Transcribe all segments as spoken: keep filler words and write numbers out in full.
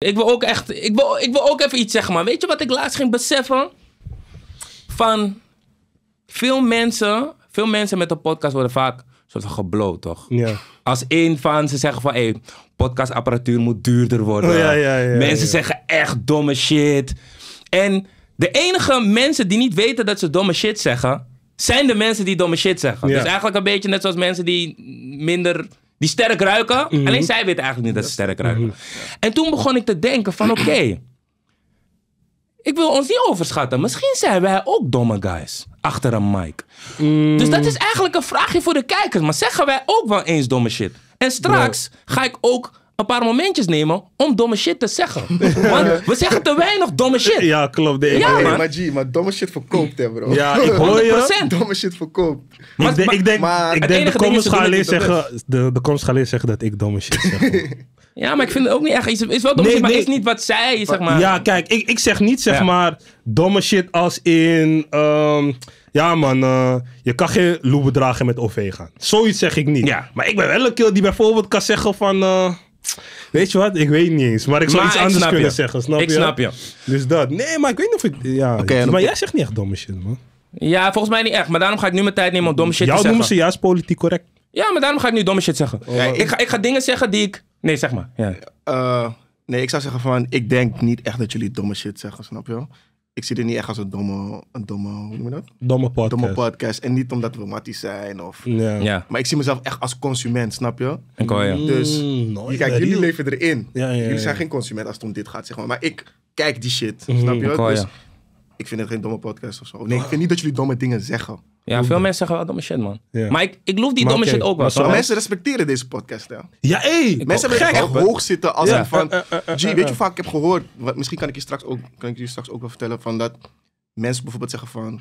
ik wil ook echt... Ik wil, ik wil ook even iets zeggen, man. Weet je wat ik laatst ging beseffen? Van veel mensen... Veel mensen met een podcast worden vaak soort van geblowd, toch? Ja. Als één van ze zeggen van... Hey, podcastapparatuur moet duurder worden. Oh, ja, ja, ja, mensen ja. zeggen echt domme shit. En de enige mensen die niet weten dat ze domme shit zeggen... zijn de mensen die domme shit zeggen. Ja. Dus eigenlijk een beetje net zoals mensen die minder... die sterk ruiken. Mm-hmm. Alleen zij weten eigenlijk niet dat ze sterk ruiken. Mm-hmm. En toen begon ik te denken van oké... Okay, ik wil ons niet overschatten. Misschien zijn wij ook domme guys. Achter een mic. Mm. Dus dat is eigenlijk een vraagje voor de kijkers. Maar zeggen wij ook wel eens domme shit? En straks ja. ga ik ook een paar momentjes nemen om domme shit te zeggen. Want we zeggen te weinig domme shit. Ja, klopt. Nee, ja, nee, man. maar G, maar domme shit verkoopt, hè, bro. Ja, ik hoor je. honderd procent. Domme shit verkoopt. Maar, ik denk, ik denk, maar ik het denk de enige ding is, comments ze gaan doen alleen het niet zeggen... De, de comments gaan alleen zeggen dat ik domme shit zeg. Ja, maar ik vind het ook niet echt... Is, is wel domme Nee, shit, maar nee. is niet wat zij, zeg maar... Ja, kijk, ik, ik zeg niet zeg Ja. maar domme shit als in... ehm, ja man, uh, je kan geen loeber dragen met O V gaan. Zoiets zeg ik niet. Ja. Maar ik ben wel een keer die bijvoorbeeld kan zeggen van... Uh, weet je wat, ik weet niet eens. Maar ik zou Maar iets ik anders snap kunnen je. zeggen, snap Ik je? snap je. Dus dat. Nee, maar ik weet niet of ik... Ja, Oké, en maar op- jij zegt niet echt domme shit, man. Ja, volgens mij niet echt. Maar daarom ga ik nu mijn tijd nemen om domme shit Jou te noemen zeggen. ze juist politiek correct. Ja, maar daarom ga ik nu domme shit zeggen. Ja, ik, ga, ik ga dingen zeggen die ik... Nee, zeg maar. Ja. Uh, nee, ik zou zeggen van, ik denk niet echt dat jullie domme shit zeggen, snap je? Ik zie dit niet echt als een domme, een domme, hoe noem je dat? Domme podcast. Domme podcast. En niet omdat we matties zijn of... Ja. Ja. Maar ik zie mezelf echt als consument, snap je? Ik hoor je. Dus, Mm, nooit kijk, bij jullie Rio. leven erin. Ja, ja, ja. Jullie zijn geen consument als het om dit gaat, zeg maar. Maar ik kijk die shit, snap je? ik hoor je. Dus ik vind het geen domme podcast of zo. Nee, ik vind niet dat jullie domme dingen zeggen. Ja, veel mensen zeggen wel domme shit, man. Ja. Maar ik, ik loef die Maar domme oké, shit ook wel. maar zo- Maar toch? mensen respecteren deze podcast, hè? Ja, hé! Mensen hebben gek, echt hè? hoog zitten als Ja. in van... Uh, uh, uh, uh, G, weet je hoe vaak ik heb gehoord... Wat, misschien kan ik je straks ook, kan ik je straks ook wel vertellen van dat... Mensen bijvoorbeeld zeggen van...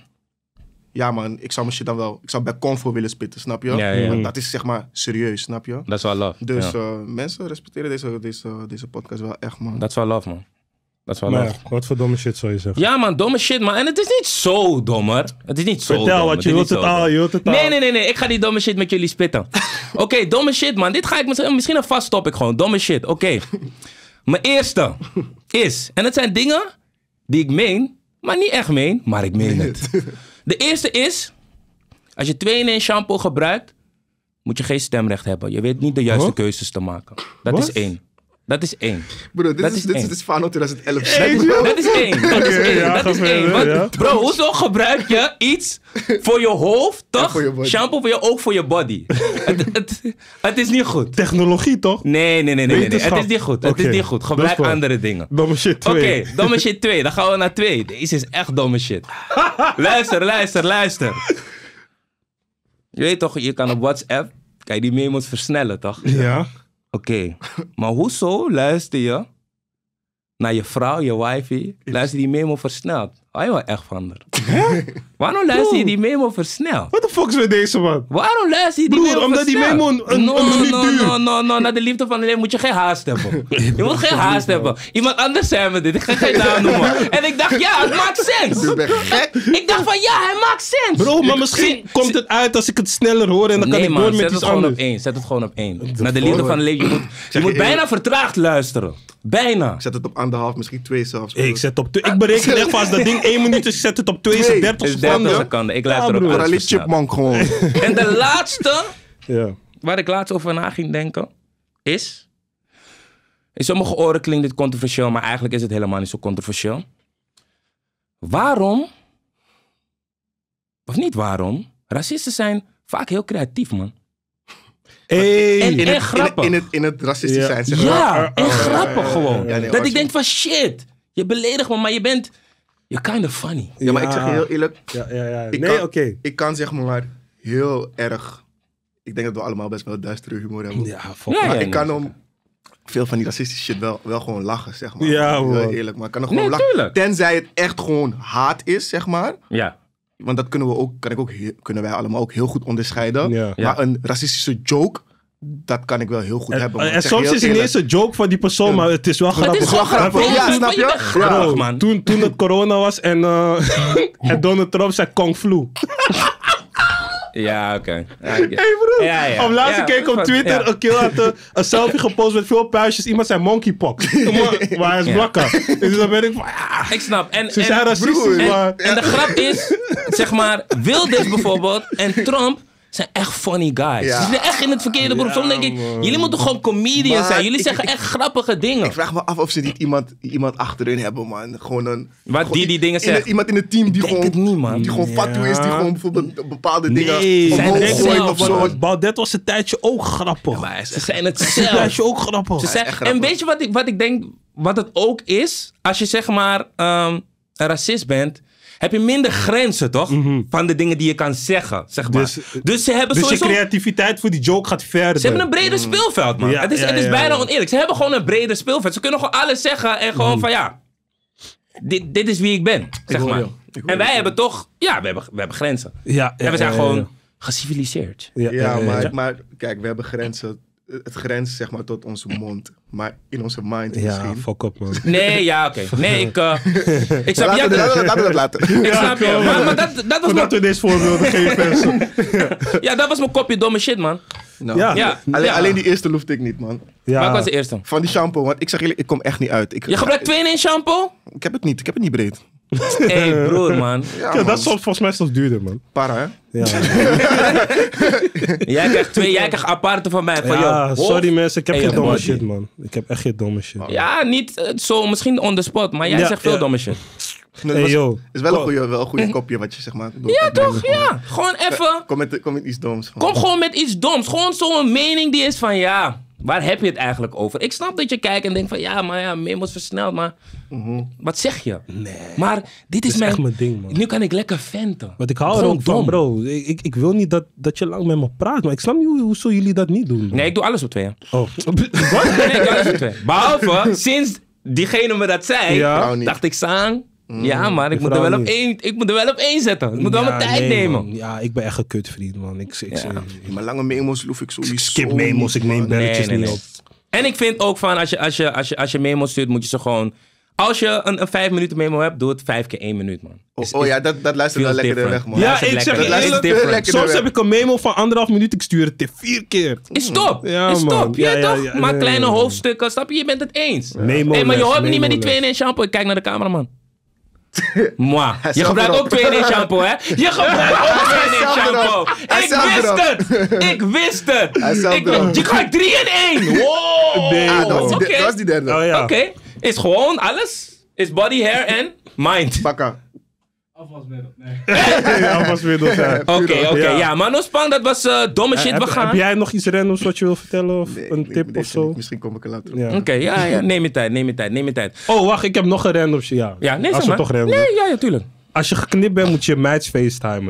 Ja man, ik zou mijn shit dan wel... Ik zou bij Convo willen spitten, snap je? Ja, ja. Want dat is zeg maar serieus, snap je? Dat is wel love. Dus ja. uh, mensen respecteren deze, deze, deze podcast wel echt, man. Dat is wel love, man. Dat is wel Maar love. ja, wat voor domme shit zou je zeggen? Ja, man, domme shit, man. En het is niet zo dommer. Het is niet zo Vertel, dom. want je is wilt niet het zo al, dom. je wilt het al. Nee, nee, nee, nee. Ik ga die domme shit met jullie spitten. Oké, okay, domme shit, man. Dit ga ik misschien, misschien een vast topic gewoon. Domme shit. Oké. Okay. Mijn eerste is... En het zijn dingen die ik meen, maar niet echt meen. Maar ik meen het. De eerste is... Als je twee in één shampoo gebruikt, moet je geen stemrecht hebben. Je weet niet de juiste Huh? keuzes te maken. Dat Wat? is één. Dat is één. Bro, dit Dat is, is dit is, één. dit is Fano twintig elf. Dat is één. Dat is Oké, één. ja, Dat is ga één. verder, Want, ja. bro, hoezo gebruik je iets voor je hoofd, toch? voor je body. Shampoo voor je, ook voor je body. het, het, het is niet goed. Technologie, toch? Nee, nee, nee, nee. nee, nee. Het Wetenschap. is niet goed. Het Oké, is niet goed. dat Gebruik is wel. andere dingen. Domme shit Oké, twee. domme shit twee. Dan gaan we naar twee. Deze is echt domme shit. luister, luister, luister. Je weet toch, je kan op WhatsApp, kan je die memo's versnellen, toch? Ja. Oké, okay. Maar hoezo luister je naar je vrouw, je wifey, luister die memo versneld? Hou je wel echt van haar? Waarom luister je die memo versneld? What the fuck is met deze man? Waarom luister je die Broer, memo omdat die versneld? memo een- een- no, een minuut no, duurt. No, no, no, naar de liefde van het leven moet je geen haast hebben. Je moet geen haast hebben. Iemand anders zei me dit, ik ga geen naam noemen. En ik dacht, ja, het maakt sens. Je bent gek. Ik dacht van, ja, hij maakt sens. Bro, maar misschien komt het uit als ik het sneller hoor en dan kan Nee ik man, door zet met het iets gewoon op anders. één. Zet het gewoon op één. Naar de liefde van het leven. Je moet, je je moet eerlijk- bijna vertraagd luisteren. Bijna. Ik zet het op anderhalf, misschien twee zelfs. Hey, ik zet op twee. Ik bereken echt vast dat ding één minuut is, ik zet het op twee, is Twee. dertig Het is dertig seconden. seconden. Ik luister Ja, ook broer. alles Rally versneld. Chipmunk gewoon. En de laatste, Ja. waar ik laatst over na ging denken, is... In sommige oren klinkt dit controversieel, maar eigenlijk is het helemaal niet zo controversieel. Waarom, of niet waarom, racisten zijn vaak heel creatief, man. Hey. En- In het, in, het, grappig. in, het, in het racistisch Ja. zijn, zeg maar. Ja, en grappig gewoon. Ja, nee, dat als ik je- denk van shit, je beledigt me, maar je bent... You're kind of funny. Ja, maar ik zeg je heel eerlijk. Ja, ja, ja. Ik Nee, kan, oké. Ik kan zeg maar heel erg... Ik denk dat we allemaal best wel duistere humor hebben. Ja, fuck. Ja, maar ja, ik kan nee, om veel van die racistische shit wel, wel gewoon lachen, zeg maar. Ja, heel man. eerlijk. Maar ik kan er gewoon Nee, lachen. tuurlijk. Tenzij het echt gewoon haat is, zeg maar. Ja. Want dat kunnen, we ook, kan ik ook heel- kunnen wij allemaal ook heel goed onderscheiden. Ja. Maar Ja. een racistische joke, dat kan ik wel heel goed hebben. man. En, Ik en zeg je soms heel is het niet eerlijk. eens een joke van die persoon, maar het is wel Maar het grappig. is gewoon grappig. grappig. Ja, Ja, snap maar je je? bent grappig, Bro, man. Toen, toen het corona was en, uh, en Donald Trump zei Kung Flu. Ja, oké. Ja, Hey broer, ja, ja. op laatst Ja, keek ik op van- Twitter, ja. een kill had een, een selfie gepost met veel puistjes. Iemand zei monkeypox. maar, maar hij is Ja. blakka. Dus dan ben ik van, ja, Ik snap. En, ze en, zijn racistisch, broer, maar... en de grap is, zeg maar, Wilders bijvoorbeeld en Trump zijn echt funny guys. Ja. Ze zitten echt in het verkeerde beroep. Soms denk ik, man. jullie moeten gewoon comedians Maar zijn. Jullie ik- zeggen ik- echt grappige dingen. Ik vraag me af of ze niet iemand, iemand achterin hebben, man. Gewoon een... Wat gewoon die die dingen in- in- zegt. Iemand in het team die denk gewoon... het niet, man. Die gewoon fatsoen is, die gewoon bijvoorbeeld bepaalde dingen Nee, Zijn omhoog het denk gooit zelf, of ik, zo. want Baudet was een tijdje ook grappig. Maar hij is Ze echt... zijn het Een zelf. tijdje ook grappig. Ze zijn- echt en grappig. weet je wat ik, wat ik denk, wat het ook is? Als je zeg maar ehm, een racist bent, heb je minder grenzen, toch? Van de dingen die je kan zeggen, zeg maar. Dus- Dus, ze hebben Dus je sowieso... creativiteit voor die joke gaat verder. Ze hebben een breder speelveld, man. Ja, het is, ja, het is ja, bijna ja. oneerlijk. Ze hebben gewoon een breder speelveld. Ze kunnen gewoon alles zeggen en gewoon van ja, dit, dit is wie ik ben, zeg hoor maar. je. Ik hoor En wij je. hebben toch, ja, we hebben, we hebben grenzen. Ja, ja, en we zijn ja, ja, gewoon ja. geciviliseerd. Ja, Ja, maar, ja. maar kijk, we hebben grenzen. Het grens zeg maar tot onze mond. Maar in onze mind Ja, misschien. fuck up, man. Nee, ja, oké. Nee, ik, uh, ik snap Laten we ja, laten we- laten we dat laten. ik snap je. Maar, maar dat, dat, was Voordat mijn, we deze voorbeelden geven. ja, dat was mijn kopje domme shit, man. Nou, Ja. Ja, Alleen, ja. alleen die eerste loefde ik niet, man. Ja. Welke was de eerste? Van die shampoo, want ik zeg eerlijk, ik kom echt niet uit. Ik, Je gebruikt twee in één shampoo? Ik heb het niet, ik heb het niet breed. Hé, hey, broer, man. Ja, Ja, man. dat is soms volgens mij zelfs duurder, man. Para, hè? Ja, Jij krijgt twee, jij krijgt aparte van mij. Van, ja joh, sorry Wolf. mensen, ik heb en geen je domme body. shit, man. Ik heb echt geen domme shit. Ja, niet eh, zo, misschien on the spot, maar jij Ja, zegt veel ja. domme shit. Het Hey, was- yo. is wel een goede, wel een goede kopje wat je zeg maar doet. Ja, toch? Ja. Gewoon even. Kom met, kom met iets doms. Van. Kom gewoon met iets doms. Gewoon zo'n mening die is van ja, waar heb je het eigenlijk over? Ik snap dat je kijkt en denkt van ja, maar ja, memo's versneld, maar wat zeg je? Nee. Maar dit is, is mijn, echt mijn ding, man. Nu kan ik lekker venten. Want ik hou er Gewoon ook van, dom. bro. Ik, ik, ik wil niet dat, dat je lang met me praat, maar ik snap niet hoe, hoezo jullie dat niet doen. man. Nee, ik doe alles op twee. hè. Oh. Wat? Nee, ik doe alles op twee. Behalve, sinds diegene me dat zei, Ja. Vrouw niet. dacht ik Sang. Ja, maar ik die moet, er vrouw wel op niet. één, ik moet er wel op één zetten. Ik moet wel mijn Ja, tijd nee, nemen. man. Ja, ik ben echt een kutvriend, man. Ik, ik, Ja. ik, Maar lange memos loef ik sowieso ik skip memos, ik niet, neem man. belletjes Nee, nee, niet nee. op. En ik vind ook van, als je, als je, als je, als je memo stuurt, moet je ze gewoon... Als je een, een vijf minuten memo hebt, doe het vijf keer één minuut, man. Oh, Is- oh is- ja, dat, dat luistert wel feels lekker different. weg, man. Ja, Luister ik zeg lekker. je Is eerlijk, different. lekker soms weg. heb ik een memo van anderhalf minuut, ik stuur het te vier keer. Is top. Ja, is man. top. Ja, Ja, ja, toch? ja, maar ja, kleine ja, ja. hoofdstukken, snap je? Je bent het eens. Memo Hey, maar je les, hoort me niet met die memo twee in één shampoo. Ik kijk naar de cameraman. Moi. Je zelf gebruikt erop. ook twee in één shampoo, hè? Je gebruikt ook twee in één zelf erop. shampoo. Hij Ik zelf wist erop. het. Ik wist het. Hij zelf Ik, erop. je krijgt drie in één. Wow. Nee, Ah, dat was, die, Oké. dat was die derde. Oh ja. Oké. Is gewoon alles. Is body, hair en mind. Bakka. Ja, was weer door zijn. Oké, oké. Ja. Ja, maar no spang, dat was eh, domme shit. We Heb, gaan. heb jij nog iets randoms wat je wil vertellen? Of Nee, een nee, tip of deze zo? niet. Misschien kom ik er later op. Ja. Oké, ja, ja. Neem je tijd, neem je tijd, neem je tijd. Oh, wacht, ik heb nog een random shit. Ja, Ja, nee, als zeg we maar. toch random. Nee, ja, ja, tuurlijk. Als je geknipt bent, moet je je meids facetimen.